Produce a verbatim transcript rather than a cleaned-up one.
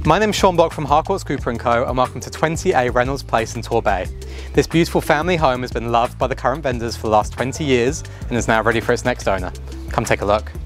My name's Shaun Bloch from Harcourts Cooper Co and welcome to twenty A Reynolds Place in Torbay. This beautiful family home has been loved by the current vendors for the last twenty years and is now ready for its next owner. Come take a look.